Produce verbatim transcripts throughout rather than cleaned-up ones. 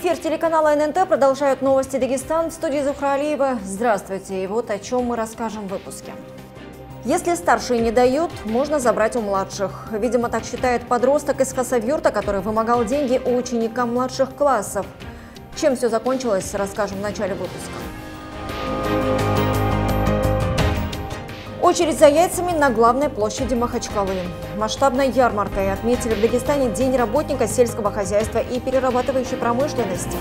Эфир телеканала эн эн тэ продолжают новости Дагестан. В студии Зухра Алиева. Здравствуйте. И вот о чем мы расскажем в выпуске. Если старшие не дают, можно забрать у младших. Видимо, так считает подросток из Хасавюрта, который вымогал деньги у ученика младших классов. Чем все закончилось, расскажем в начале выпуска. Очередь за яйцами на главной площади Махачкалы. Масштабной ярмаркой отметили в Дагестане День работника сельского хозяйства и перерабатывающей промышленности.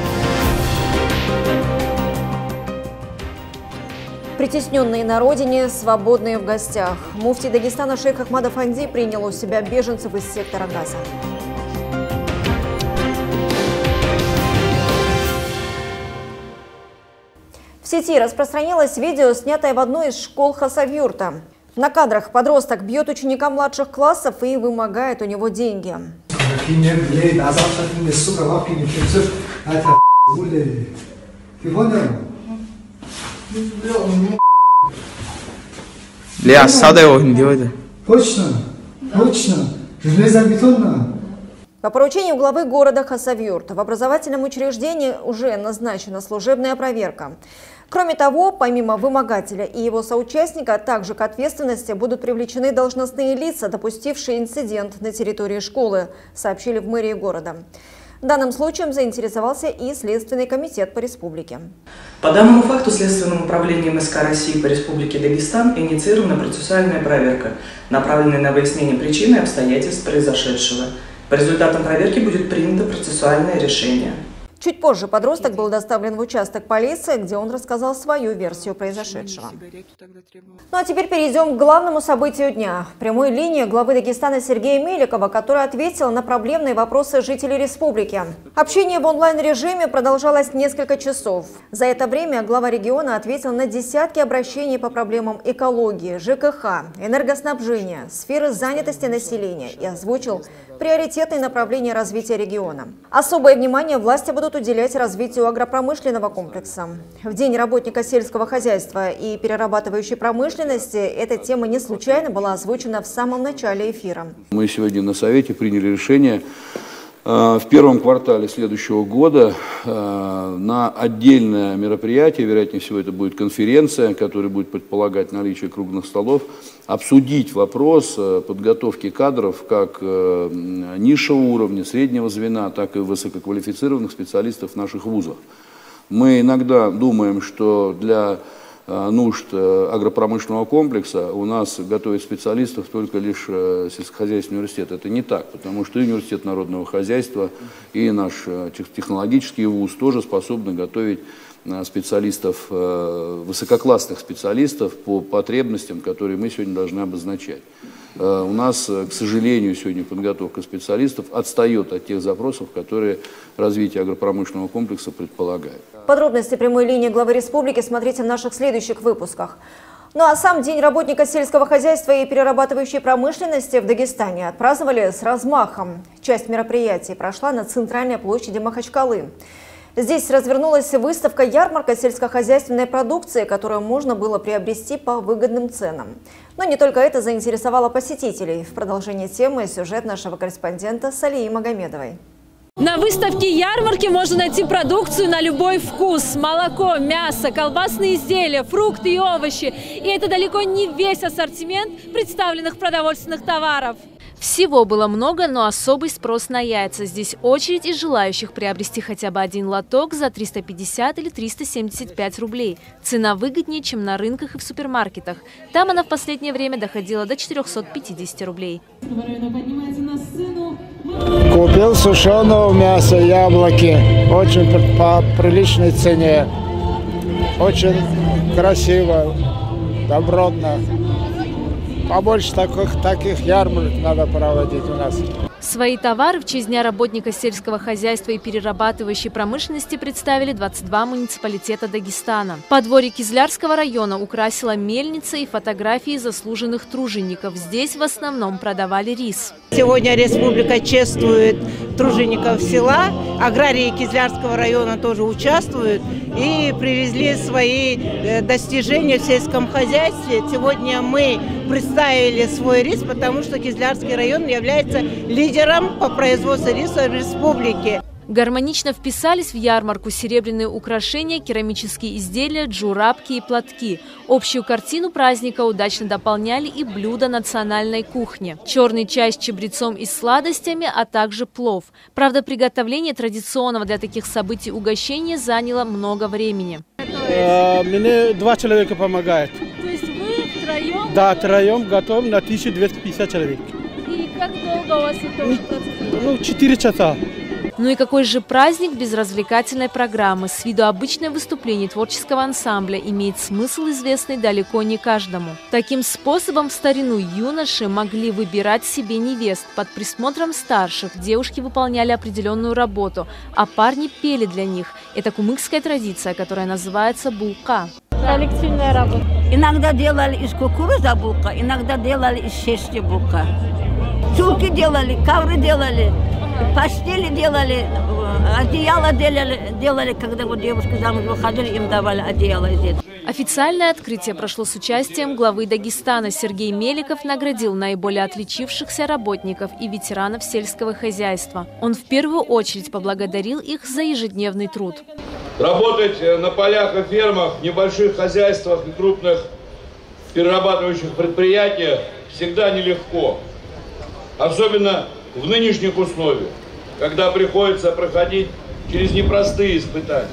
Притесненные на родине, свободные в гостях. Муфтий Дагестана шейх Ахмад Афанди принял у себя беженцев из сектора Газа. В сети распространилось видео, снятое в одной из школ Хасавюрта. На кадрах подросток бьет ученика младших классов и вымогает у него деньги. Точно, точно, железобетонно. По поручению главы города Хасавюрт в образовательном учреждении уже назначена служебная проверка. Кроме того, помимо вымогателя и его соучастника, также к ответственности будут привлечены должностные лица, допустившие инцидент на территории школы, сообщили в мэрии города. Данным случаем заинтересовался и Следственный комитет по республике. По данному факту Следственным управлением эм эс ка России по Республике Дагестан инициирована процессуальная проверка, направленная на выяснение причин и обстоятельств произошедшего. По результатам проверки будет принято процессуальное решение. Чуть позже подросток был доставлен в участок полиции, где он рассказал свою версию произошедшего. Ну а теперь перейдем к главному событию дня. Прямой линии главы Дагестана Сергея Меликова, который ответил на проблемные вопросы жителей республики. Общение в онлайн-режиме продолжалось несколько часов. За это время глава региона ответил на десятки обращений по проблемам экологии, жэ ка ха, энергоснабжения, сферы занятости населения и озвучил приоритетные направления развития региона. Особое внимание власти будут уделять развитию агропромышленного комплекса. В День работника сельского хозяйства и перерабатывающей промышленности эта тема не случайно была озвучена в самом начале эфира. Мы сегодня на Совете приняли решение в первом квартале следующего года на отдельное мероприятие, вероятнее всего это будет конференция, которая будет предполагать наличие круглых столов, обсудить вопрос подготовки кадров как низшего уровня, среднего звена, так и высококвалифицированных специалистов в наших вузах. Мы иногда думаем, что для нужд агропромышленного комплекса у нас готовят специалистов только лишь сельскохозяйственный университет. Это не так, потому что и университет народного хозяйства, и наш технологический вуз тоже способны готовить специалистов, высококлассных специалистов по потребностям, которые мы сегодня должны обозначать. У нас, к сожалению, сегодня подготовка специалистов отстает от тех запросов, которые развитие агропромышленного комплекса предполагает. Подробности прямой линии главы республики смотрите в наших следующих выпусках. Ну а сам День работника сельского хозяйства и перерабатывающей промышленности в Дагестане отпраздновали с размахом. Часть мероприятий прошла на центральной площади Махачкалы. Здесь развернулась выставка-ярмарка сельскохозяйственной продукции, которую можно было приобрести по выгодным ценам. Но не только это заинтересовало посетителей. В продолжение темы сюжет нашего корреспондента Салии Магомедовой. На выставке ярмарки можно найти продукцию на любой вкус. Молоко, мясо, колбасные изделия, фрукты и овощи. И это далеко не весь ассортимент представленных продовольственных товаров. Всего было много, но особый спрос на яйца. Здесь очередь из желающих приобрести хотя бы один лоток за триста пятьдесят или триста семьдесят пять рублей. Цена выгоднее, чем на рынках и в супермаркетах. Там она в последнее время доходила до четырёхсот пятидесяти рублей. Купил сушеного мяса, яблоки. Очень по приличной цене. Очень красиво, добротно. Побольше таких, таких ярмарок надо проводить у нас. Свои товары в честь Дня работника сельского хозяйства и перерабатывающей промышленности представили двадцать два муниципалитета Дагестана. Подворье Кизлярского района украсила мельница и фотографии заслуженных тружеников. Здесь в основном продавали рис. Сегодня республика чествует тружеников села. Аграрии Кизлярского района тоже участвуют и привезли свои достижения в сельском хозяйстве. Сегодня мы представили свой рис, потому что Кизлярский район является лидером по производству риса в республике. Гармонично вписались в ярмарку серебряные украшения, керамические изделия, джурабки и платки. Общую картину праздника удачно дополняли и блюда национальной кухни. Черный чай с чабрецом и сладостями, а также плов. Правда, приготовление традиционного для таких событий угощения заняло много времени. Мне два человека помогают. То есть вы втроем? Да, втроем готовим на тысячу двести пятьдесят человек. И как долго у вас это процесс? Ну, четыре часа. Ну и какой же праздник без развлекательной программы? С виду обычное выступление творческого ансамбля имеет смысл, известный далеко не каждому. Таким способом в старину юноши могли выбирать себе невест. Под присмотром старших девушки выполняли определенную работу, а парни пели для них. Это кумыкская традиция, которая называется булка. Коллективная работа. Иногда делали из кукурузы булка, иногда делали из шерсти булка. Чулки делали, ковры делали. Постели делали, одеяло делали, делали, когда вот девушки замуж выходили, им давали одеяло из этого. Официальное открытие прошло с участием главы Дагестана. Сергей Меликов наградил наиболее отличившихся работников и ветеранов сельского хозяйства. Он в первую очередь поблагодарил их за ежедневный труд. Работать на полях и фермах, в небольших хозяйствах и крупных перерабатывающих предприятиях всегда нелегко. Особенно в нынешних условиях, когда приходится проходить через непростые испытания.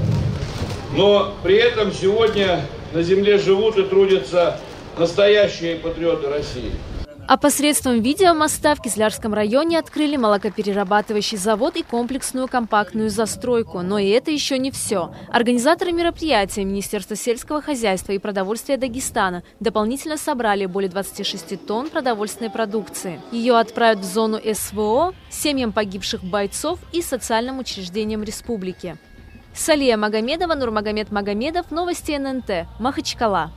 Но при этом сегодня на земле живут и трудятся настоящие патриоты России. А посредством видеомоста в Кизлярском районе открыли молокоперерабатывающий завод и комплексную компактную застройку. Но и это еще не все. Организаторы мероприятия, Министерство сельского хозяйства и продовольствия Дагестана, дополнительно собрали более двадцати шести тонн продовольственной продукции. Ее отправят в зону эс вэ о, семьям погибших бойцов и социальным учреждениям республики. Салия Магомедова, Нурмагомед Магомедов, новости эн эн тэ, Махачкала.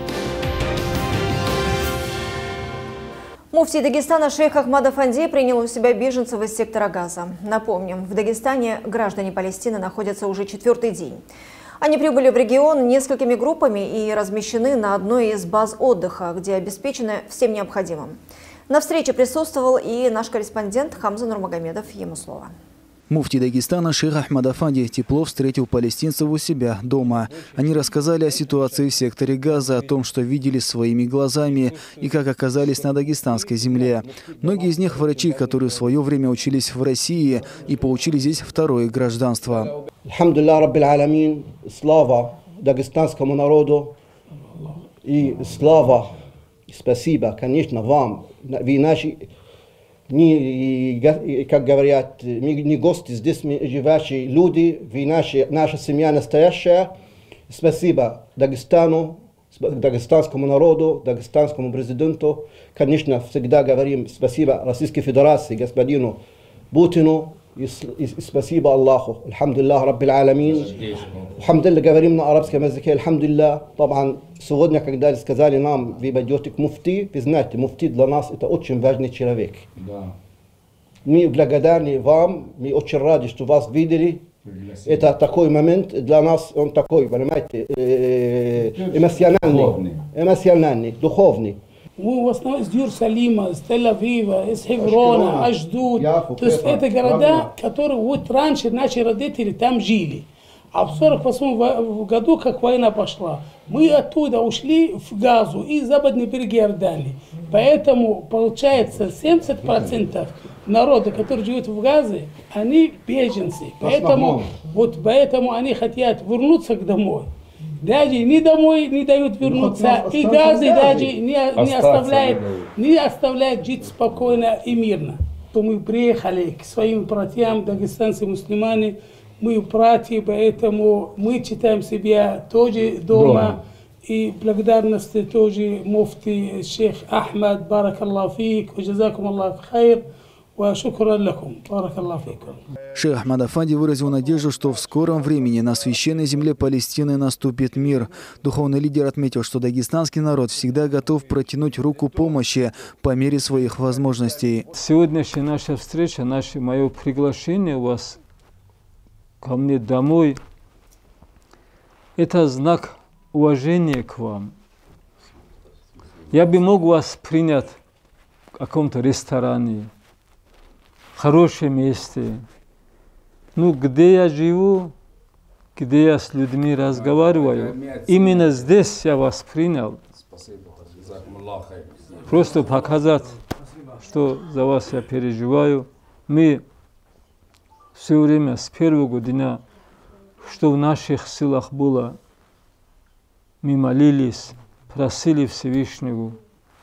Муфтий Дагестана шейх Ахмад Афанди принял у себя беженцев из сектора Газа. Напомним, в Дагестане граждане Палестины находятся уже четвертый день. Они прибыли в регион несколькими группами и размещены на одной из баз отдыха, где обеспечены всем необходимым. На встрече присутствовал и наш корреспондент Хамза Нурмагомедов. Ему слово. Муфтий Дагестана шейх Ахмад Афанди тепло встретил палестинцев у себя дома. Они рассказали о ситуации в секторе Газа, о том, что видели своими глазами и как оказались на дагестанской земле. Многие из них врачи, которые в свое время учились в России и получили здесь второе гражданство. Алхамдулилля Раббил Аламин, слава дагестанскому народу и слава, спасибо, конечно, вам, вы наши... Не, как говорят, не гости, здесь живущие люди, вы наши, наша семья настоящая. Спасибо Дагестану, дагестанскому народу, дагестанскому президенту. Конечно, всегда говорим спасибо Российской Федерации, господину Путину. И, и, и спасибо Аллаху. Алхамдулиллах Раббил Аламин. Алхамдулилля говорим на арабском языке. Алхамдулилля. Табан, сегодня, когда сказали нам, вы пойдете к муфти, вы знаете, муфти для нас это очень важный человек. Да. Мы благодарны вам, мы очень рады, что вас видели. Это такой момент для нас, он такой, понимаете, эмоциональный, эмоциональный, духовный. Мы в основном из Иерусалима, из Тель-Авива, из Хеврона, Ашдуд. То есть это города, которые вот раньше наши родители там жили. А в сорок восьмом году, как война пошла, мы оттуда ушли в Газу и западный берег Иордании. Поэтому получается семьдесят процентов народа, который живет в Газе, они беженцы. Поэтому, вот поэтому они хотят вернуться к домой. Даже ни домой не дают вернуться, ну, и Газы даже не, не, оставляет, не оставляет жить спокойно и мирно. То мы приехали к своим братьям, дагестанцы, мусульмане, мы братья, поэтому мы читаем себя тоже дома. И благодарности тоже муфти шейх Ахмад, баракаллаху фик, ваджазакум Аллаху хайр. Шейх Ахмад Афанди выразил надежду, что в скором времени на священной земле Палестины наступит мир. Духовный лидер отметил, что дагестанский народ всегда готов протянуть руку помощи по мере своих возможностей. Сегодняшняя наша встреча, наше мое приглашение у вас ко мне домой, это знак уважения к вам. Я бы мог вас принять в каком-то ресторане, в хорошем месте. Ну, где я живу, где я с людьми разговариваю, именно здесь я вас принял. Просто показать, что за вас я переживаю. Мы все время с первого дня, что в наших силах было, мы молились, просили Всевышнего.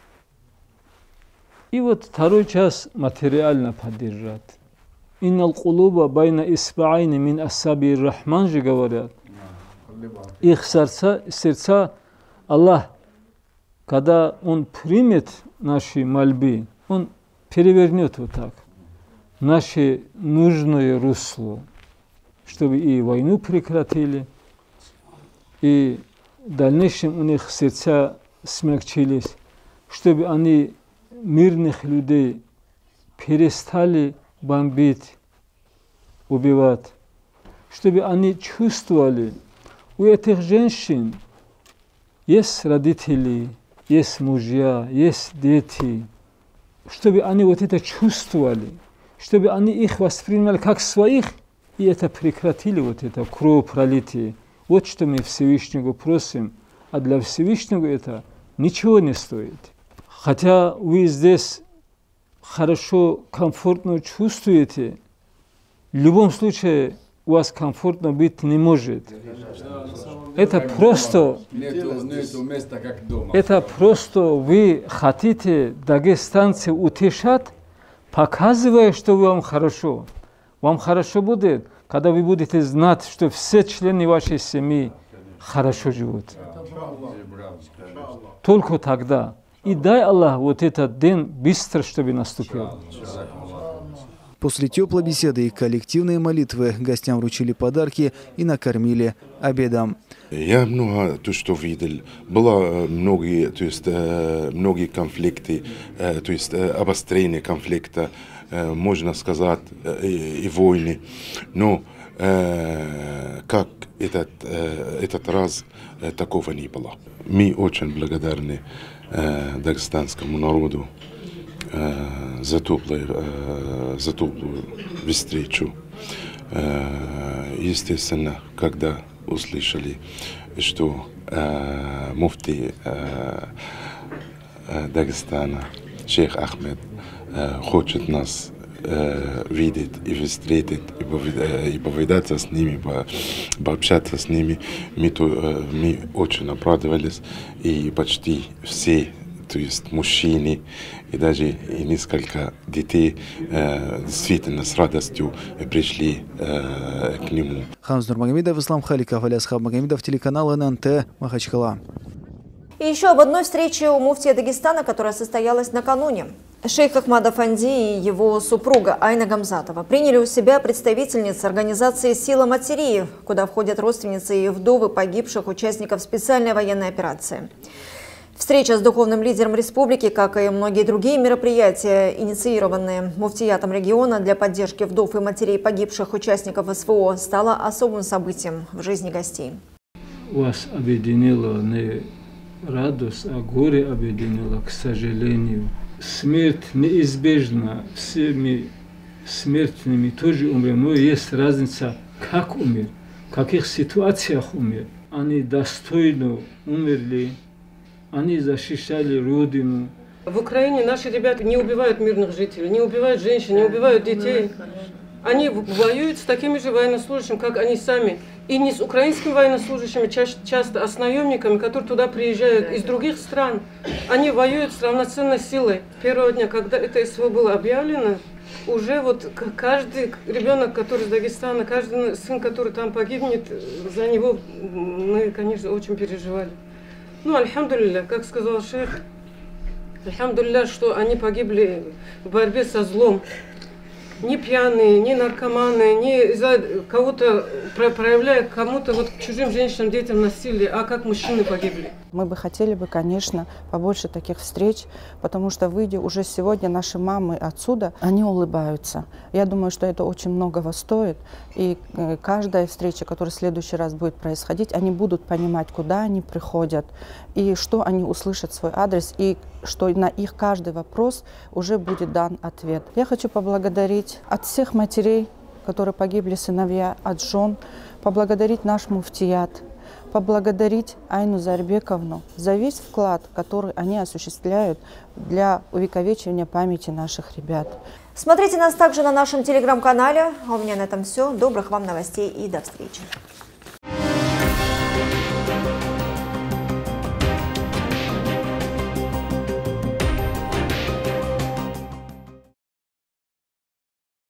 И вот второй час материально поддержать. Иннал кулуба байна исбаайни мин асаби рахман же говорят. Их сердца, сердца Аллах, когда Он примет наши мольбы, Он перевернет вот так наше нужное русло, чтобы и войну прекратили, и в дальнейшем у них сердца смягчились, чтобы они мирных людей перестали бомбить, убивать, чтобы они чувствовали, у этих женщин есть родители, есть мужья, есть дети, чтобы они вот это чувствовали, чтобы они их воспринимали как своих, и это прекратили, вот это кровопролитие. Вот что мы Всевышнего просим, а для Всевышнего это ничего не стоит. Хотя вы здесь хорошо, комфортно чувствуете, в любом случае у вас комфортно быть не может. Это просто, это просто вы хотите дагестанцев утешать, показывая, что вам хорошо. Вам хорошо будет, когда вы будете знать, что все члены вашей семьи хорошо живут. Только тогда. И дай Аллах вот этот день быстро, чтобы наступил. После теплой беседы и коллективной молитвы гостям вручили подарки и накормили обедом. Я много то, что видел, было многие, то есть многие конфликты, то есть обострение конфликта, можно сказать, и, и войны. Но как этот этот раз такого не было. Мы очень благодарны дагестанскому народу за теплую, за теплую встречу. Естественно, когда услышали, что муфти Дагестана, шейх Ахмед, хочет нас видеть и встретить, и повидаться с ними, пообщаться с ними, мы, то, мы очень обрадовались, и почти все, то есть мужчины и даже и несколько детей э, действительно с радостью пришли э, к нему. Хамз Нурмагомедов, Ислам Халиков, Алиасхаб Магомедов, телеканал эн эн тэ, Махачкала. И еще об одной встрече у муфтия Дагестана, которая состоялась накануне. Шейх Ахмад Афанди и его супруга Айна Гамзатова приняли у себя представительниц организации «Сила матерей», куда входят родственницы и вдовы погибших участников специальной военной операции. Встреча с духовным лидером республики, как и многие другие мероприятия, инициированные муфтиятом региона для поддержки вдов и матерей погибших участников эс вэ о, стала особым событием в жизни гостей. Вас объединило не радость, а горе объединило, к сожалению. Смерть неизбежна, всеми смертными тоже умрем, но есть разница, как умер, в каких ситуациях умер. Они достойно умерли. Они защищали родину. В Украине наши ребята не убивают мирных жителей, не убивают женщин, не убивают детей. Они воюют с такими же военнослужащими, как они сами. И не с украинскими военнослужащими, часто, а с наемниками, которые туда приезжают из других стран. Они воюют с равноценной силой. Первого дня, когда это эс вэ о было объявлено, уже вот каждый ребенок, который из Дагестана, каждый сын, который там погибнет, за него мы, конечно, очень переживали. Ну, альхамдулилля, как сказал шейх, альхамдулилля, что они погибли в борьбе со злом. Ни пьяные, ни наркоманы, ни за кого-то проявляя кому-то, вот чужим женщинам, детям насилие, а как мужчины погибли. Мы бы хотели бы, конечно, побольше таких встреч, потому что, выйдя уже сегодня, наши мамы отсюда, они улыбаются. Я думаю, что это очень многого стоит. И каждая встреча, которая в следующий раз будет происходить, они будут понимать, куда они приходят, и что они услышат свой адрес, и что на их каждый вопрос уже будет дан ответ. Я хочу поблагодарить от всех матерей, которые погибли сыновья от жен, поблагодарить наш муфтият, поблагодарить Айну Зарбековну за весь вклад, который они осуществляют для увековечивания памяти наших ребят. Смотрите нас также на нашем телеграм-канале. А у меня на этом все. Добрых вам новостей и до встречи.